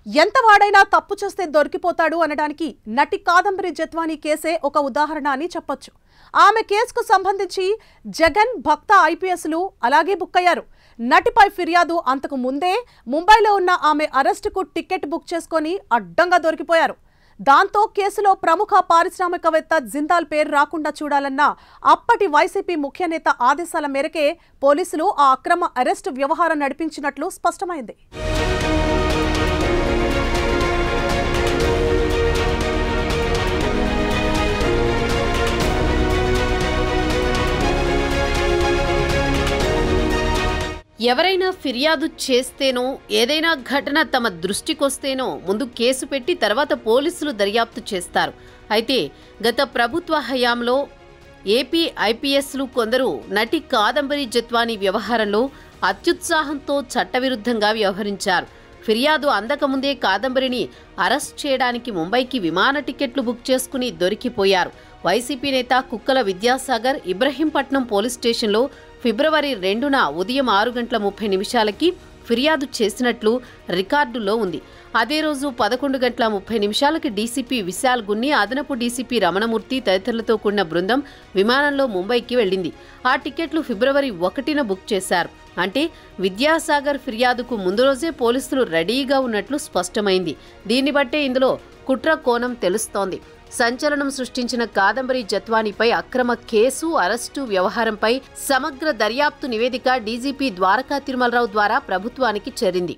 ఎంత వాడైనా తప్పు చేస్తే దొరికిపోతాడు అనడానికి నటి కాదంబరి జత్వానీ కేసే ఒక ఉదాహరణ అని చెప్పొచ్చు. ఆమె కేసుకు సంబంధించి జగన్, భక్త ఐపీఎస్లు అలాగే బుక్కయ్యారు. నటిపై ఫిర్యాదు అంతకు ముందే ముంబైలో ఉన్న ఆమె అరెస్టుకు టికెట్ బుక్ చేసుకొని అడ్డంగా దొరికిపోయారు. దాంతో కేసులో ప్రముఖ పారిశ్రామికవేత్త జిందాల్ పేరు రాకుండా చూడాలన్న అప్పటి వైసీపీ ముఖ్య నేత ఆదేశాల మేరకే పోలీసులు ఆ అక్రమ అరెస్టు వ్యవహారం నడిపించినట్లు స్పష్టమైంది. ఎవరైనా ఫిర్యాదు చేస్తేనో ఏదైనా ఘటన తమ దృష్టికొస్తేనో ముందు కేసు పెట్టి తర్వాత పోలీసులు దర్యాప్తు చేస్తారు. అయితే గత ప్రభుత్వ హయాంలో ఏపీ ఐపీఎస్లు కొందరు నటి కాదంబరి జత్వానీ వ్యవహారంలో అత్యుత్సాహంతో చట్టవిరుద్ధంగా వ్యవహరించారు. ఫిర్యాదు అందకముందే కాదంబరిని అరెస్ట్ చేయడానికి ముంబైకి విమాన టికెట్లు బుక్ చేసుకుని దొరికిపోయారు. వైసీపీ నేత కుక్కల విద్యాసాగర్ ఇబ్రహీంపట్నం పోలీస్ స్టేషన్లో ఫిబ్రవరి 2న ఉదయం 6:30 ఫిర్యాదు చేసినట్లు రికార్డులో ఉంది. అదే రోజు 11:30 డీసీపీ విశాల్ గున్ని, అదనపు డీసీపీ రమణమూర్తి తదితరులతో కూడిన బృందం విమానంలో ముంబైకి వెళ్లింది. ఆ టికెట్లు ఫిబ్రవరి 1న బుక్ చేశారు. అంటే విద్యాసాగర్ ఫిర్యాదుకు ముందు రోజే పోలీసులు రెడీగా ఉన్నట్లు స్పష్టమైంది. దీన్ని బట్టే ఇందులో కుట్ర కోణం తెలుస్తోంది. సంచలనం సృష్టించిన కాదంబరి జత్వానీపై అక్రమ కేసు, అరెస్టు వ్యవహారంపై సమగ్ర దర్యాప్తు నివేదిక డీజీపీ ద్వారకా తిరుమలరావు ద్వారా ప్రభుత్వానికి చేరింది.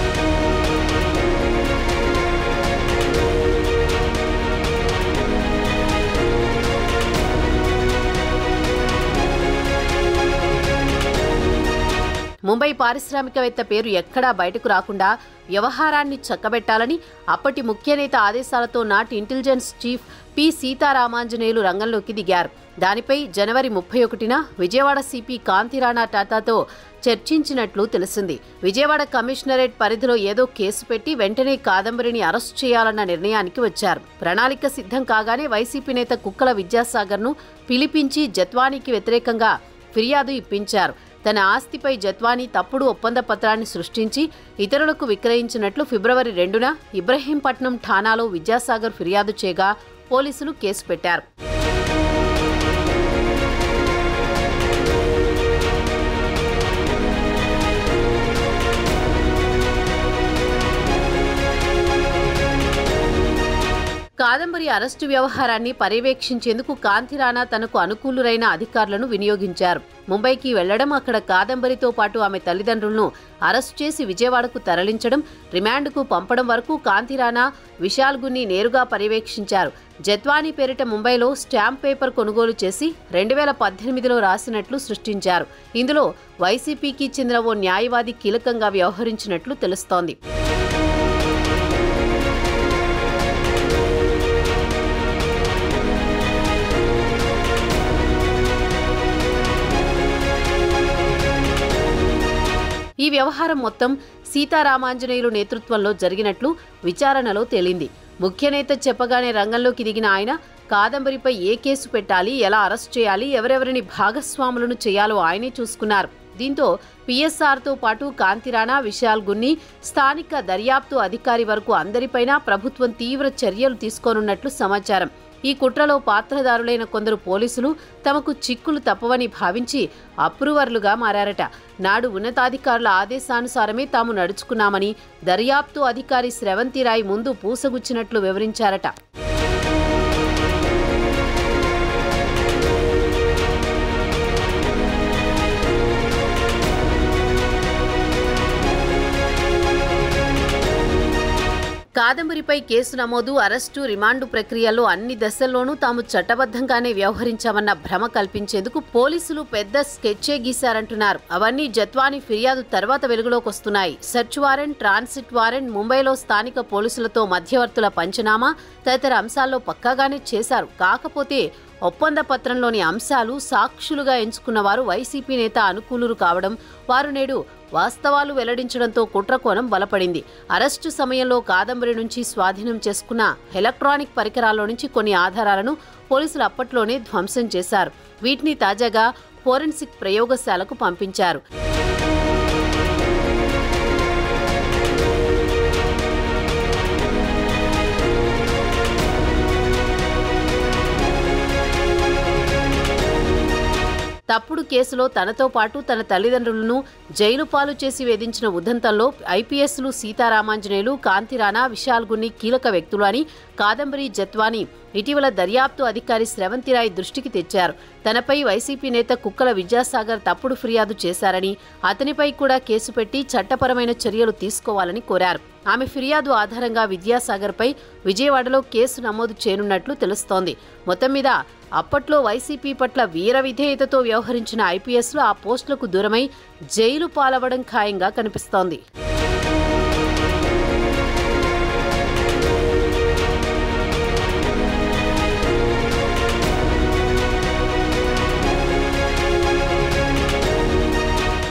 ముంబై పారిశ్రామికవేత్త పేరు ఎక్కడా బయటకు రాకుండా వ్యవహారాన్ని చక్కబెట్టాలని అప్పటి ముఖ్యనేత ఆదేశాలతో నాటి ఇంటెలిజెన్స్ చీఫ్ పి సీతారామాంజనేయులు రంగంలోకి దిగారు. దానిపై జనవరి 31న విజయవాడ సిపి కాంతిరాణా టాటాతో చర్చించినట్లు తెలిసింది. విజయవాడ కమిషనరేట్ పరిధిలో ఏదో కేసు పెట్టి వెంటనే కాదంబరిని అరెస్ట్ చేయాలన్న నిర్ణయానికి వచ్చారు. ప్రణాళిక సిద్ధం కాగానే వైసీపీ నేత కుక్కల విద్యాసాగర్ను పిలిపించి జత్వానీకి వ్యతిరేకంగా ఫిర్యాదు ఇప్పించారు. తన ఆస్తిపై జత్వానీ తప్పుడు ఒప్పంద పత్రాన్ని సృష్టించి ఇతరులకు విక్రయించినట్లు ఫిబ్రవరి 2న ఇబ్రహీంపట్నం ఠాణాలో విద్యాసాగర్ ఫిర్యాదు చేయగా పోలీసులు కేసు పెట్టారు. కాదంబరి అరెస్టు వ్యవహారాన్ని పర్యవేక్షించేందుకు కాంతిరాణా తనకు అనుకూలురైన అధికారులను వినియోగించారు. ముంబైకి వెళ్లడం, అక్కడ కాదంబరితో పాటు ఆమె తల్లిదండ్రులను అరెస్టు చేసి విజయవాడకు తరలించడం, రిమాండ్కు పంపడం వరకు కాంతిరాణా, విశాల్ గున్ని నేరుగా పర్యవేక్షించారు. జత్వానీ పేరిట ముంబైలో స్టాంప్ పేపర్ కొనుగోలు చేసి 2018లో రాసినట్లు సృష్టించారు. ఇందులో వైసీపీకి చెందిన ఓ న్యాయవాది కీలకంగా వ్యవహరించినట్లు తెలుస్తోంది. ఈ వ్యవహారం మొత్తం సీతారామాంజనేయులు నేతృత్వంలో జరిగినట్లు విచారణలో తేలింది. ముఖ్యనేత చెప్పగానే రంగంలోకి దిగిన ఆయన కాదంబరిపై ఏ కేసు పెట్టాలి, ఎలా అరెస్ట్ చేయాలి, ఎవరెవరిని భాగస్వాములను చేయాలో ఆయనే చూసుకున్నారు. దీంతో పీఎస్ఆర్తో పాటు కాంతిరాణా, విశాల్ గున్ని, స్థానిక దర్యాప్తు అధికారి వరకు అందరిపైనా ప్రభుత్వం తీవ్ర చర్యలు తీసుకోనున్నట్లు సమాచారం. ఈ కుట్రలో పాత్రదారులైన కొందరు పోలీసులు తమకు చిక్కులు తప్పవని భావించి అప్రూవర్లుగా మారారట. నాడు ఉన్నతాధికారుల ఆదేశానుసారమే తాము నడుచుకున్నామని దర్యాప్తు అధికారి స్రవంతిరాయ్ ముందు పూసగుచ్చినట్లు వివరించారట. కాదంబరిపై కేసు నమోదు, అరెస్టు, రిమాండు ప్రక్రియల్లో అన్ని దశల్లోనూ తాము చట్టబద్ధంగానే వ్యవహరించామన్న భ్రమ కల్పించేందుకు పోలీసులు పెద్ద స్కెచ్చే గీశారంటున్నారు. అవన్నీ జత్వానీ ఫిర్యాదు తర్వాత వెలుగులోకొస్తున్నాయి. సెర్చ్ వారెంట్, ట్రాన్సిట్ వారెంట్, ముంబైలో స్థానిక పోలీసులతో మధ్యవర్తుల పంచనామా తదితర అంశాల్లో పక్కాగానే చేశారు. కాకపోతే ఒప్పంద పత్రంలోని అంశాలు సాక్షులుగా ఎంచుకున్న వారు వైసీపీ నేత అనుకూలురు కావడం, వారు నేడు వాస్తవాలు వెల్లడించడంతో కుట్రకోణం బలపడింది. అరెస్టు సమయంలో కాదంబరి నుంచి స్వాధీనం చేసుకున్న ఎలక్ట్రానిక్ పరికరాల్లో నుంచి కొన్ని ఆధారాలను పోలీసులు అప్పట్లోనే ధ్వంసం చేశారు. వీటిని తాజాగా ఫోరెన్సిక్ ప్రయోగశాలకు పంపించారు. కేసులో తనతో పాటు తన తల్లిదండ్రులను జైలు పాలు చేసి వేధించిన ఉదంతంలో ఐపీఎస్లు సీతారామాంజనేయులు, కాంతిరాణా, విశాల్ గున్ని కీలక వ్యక్తులు అని కాదంబరి జత్వాని ఇటీవల దర్యాప్తు అధికారి స్రవంతిరాయ్ దృష్టికి తెచ్చారు. తనపై వైసీపీ నేత కుక్కల విద్యాసాగర్ తప్పుడు ఫిర్యాదు చేశారని, అతనిపై కూడా కేసు పెట్టి చట్టపరమైన చర్యలు తీసుకోవాలని కోరారు. ఆమె ఫిర్యాదు ఆధారంగా విద్యాసాగర్పై విజయవాడలో కేసు నమోదు చేయనున్నట్లు తెలుస్తోంది. మొత్తం మీద అప్పట్లో వైసీపీ పట్ల వీర విధేయతతో వ్యవహరించిన ఐపీఎస్లు ఆ పోస్టులకు దూరమై జైలు పాలవడం ఖాయంగా కనిపిస్తోంది.